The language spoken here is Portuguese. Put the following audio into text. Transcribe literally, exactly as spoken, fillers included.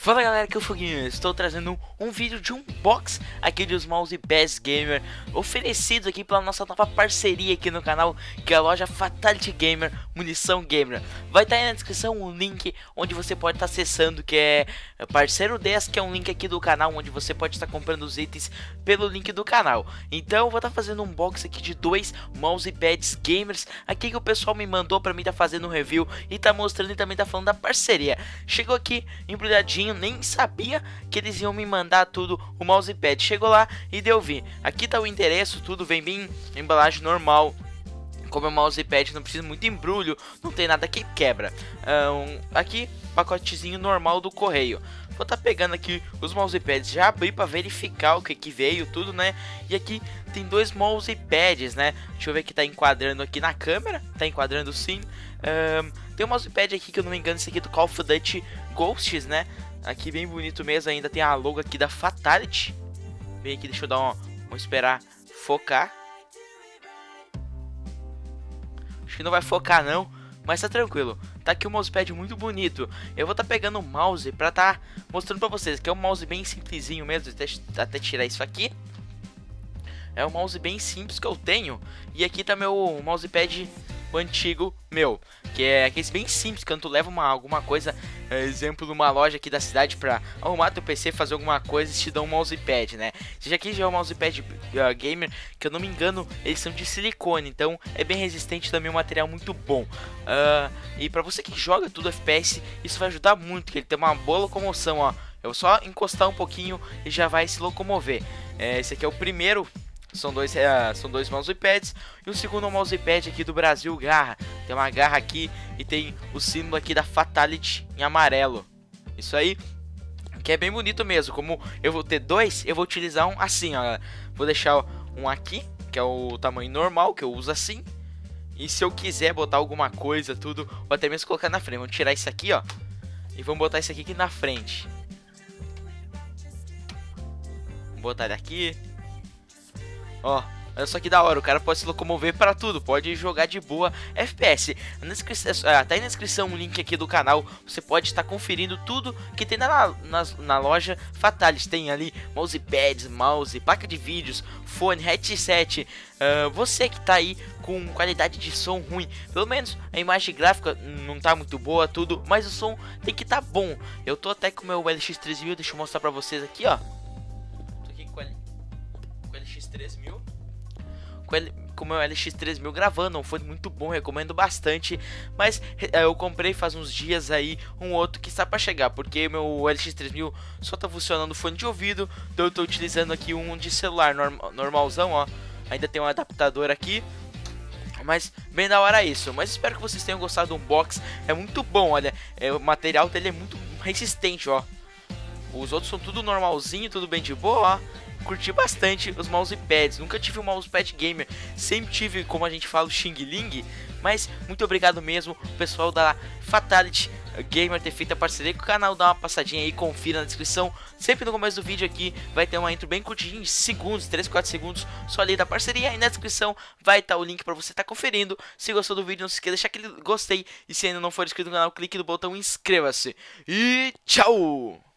Fala galera, aqui é o Foguinho, estou trazendo um, um vídeo de unbox aqui dos mousepads gamer oferecidos aqui pela nossa nova parceria aqui no canal, que é a loja Fatality Gamer Munição Gamer. Vai estar aí na descrição um link onde você pode estar acessando, que é parceiro dez, que é um link aqui do canal onde você pode estar comprando os itens pelo link do canal. Então eu vou estar fazendo um unbox aqui de dois mousepads gamers aqui que o pessoal me mandou para mim estar fazendo um review e tá mostrando e também tá falando da parceria. Chegou aqui embrulhadinho, nem sabia que eles iam me mandar tudo o mousepad. Chegou lá e deu vir. Aqui tá o endereço, tudo vem bem embalagem normal. Como é um mousepad, não precisa muito embrulho, não tem nada que quebra. Um, aqui, pacotezinho normal do correio. Vou estar tá pegando aqui os mousepads, já abri para verificar o que que veio, tudo, né? E aqui tem dois mousepads, né? Deixa eu ver que tá enquadrando aqui na câmera. Tá enquadrando sim. Um, tem um mousepad aqui que eu não me engano, esse aqui é do Call of Duty Ghosts, né? Aqui bem bonito mesmo, ainda tem a logo aqui da Fatality. Bem aqui, deixa eu dar uma... Vamos esperar focar. Acho que não vai focar não, mas tá tranquilo. Tá aqui o mousepad muito bonito. Eu vou tá pegando o mouse pra tá mostrando pra vocês, que é um mouse bem simplesinho mesmo. Até, até tirar isso aqui. É um mouse bem simples que eu tenho. E aqui tá meu mousepad o antigo meu, que é aquele bem simples, quando tu leva uma, alguma coisa, exemplo, numa loja aqui da cidade pra arrumar teu P C, fazer alguma coisa, eles te dão um mousepad, né? Esse aqui já é um mousepad uh, gamer, que eu não me engano, eles são de silicone, então é bem resistente também, um material muito bom. Uh, e pra você que joga tudo F P S, isso vai ajudar muito, que ele tem uma boa locomoção, ó. Eu vou só encostar um pouquinho e já vai se locomover. É, esse aqui é o primeiro. São dois, é, são dois mousepads. E o segundo é um mousepad aqui do Brasil, garra. Tem uma garra aqui e tem o símbolo aqui da Fatality em amarelo. Isso aí, que é bem bonito mesmo. Como eu vou ter dois, eu vou utilizar um assim, ó. Vou deixar um aqui, que é o tamanho normal, que eu uso assim. E se eu quiser botar alguma coisa, tudo, ou até mesmo colocar na frente. Vamos tirar isso aqui, ó. E vamos botar isso aqui, aqui na frente. Vou botar ele aqui. Ó, olha só que da hora, o cara pode se locomover para tudo, pode jogar de boa F P S. Na descrição, tá aí na descrição um link aqui do canal, você pode estar conferindo tudo que tem na, na, na loja Fatality. Tem ali mousepads, mouse, placa de vídeos, fone, headset. Uh, você que tá aí com qualidade de som ruim, pelo menos a imagem gráfica não tá muito boa, tudo, mas o som tem que tá bom. Eu tô até com o meu L X três mil, deixa eu mostrar pra vocês aqui, ó. Tô aqui com o L X três mil, com o meu L X três mil gravando, um fone muito bom, recomendo bastante. Mas é, eu comprei faz uns dias aí um outro que está para chegar, porque meu L X três mil só tá funcionando fone de ouvido, então eu tô utilizando aqui um de celular norm, normalzão, ó. Ainda tem um adaptador aqui, mas bem da hora isso. Mas espero que vocês tenham gostado do unbox, é muito bom, olha, é, o material dele é muito resistente, ó. Os outros são tudo normalzinho, tudo bem de boa, ó. Curti bastante os mousepads, nunca tive um mousepad gamer, sempre tive, como a gente fala, o Xing Ling. Mas muito obrigado mesmo, pessoal da Fatality Gamer, ter feito a parceria com o canal. Dá uma passadinha aí, confira na descrição. Sempre no começo do vídeo aqui vai ter uma intro bem curtinha, de segundos, três, quatro segundos, só ali da parceria. E na descrição vai estar o link para você estar conferindo. Se gostou do vídeo, não se esqueça de deixar aquele gostei. E se ainda não for inscrito no canal, clique no botão inscreva-se. E tchau!